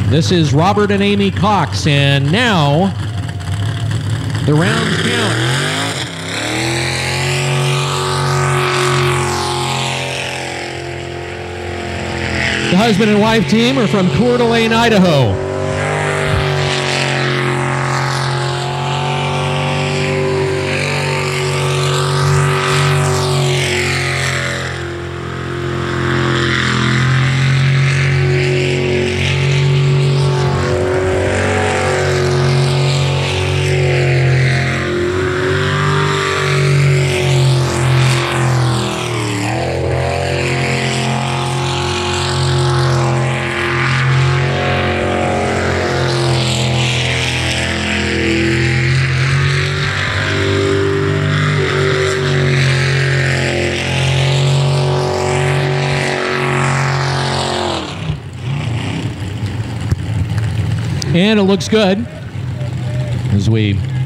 This is Robert and Amy Cox, and now the rounds count. The husband and wife team are from Coeur d'Alene, Idaho. And it looks good as we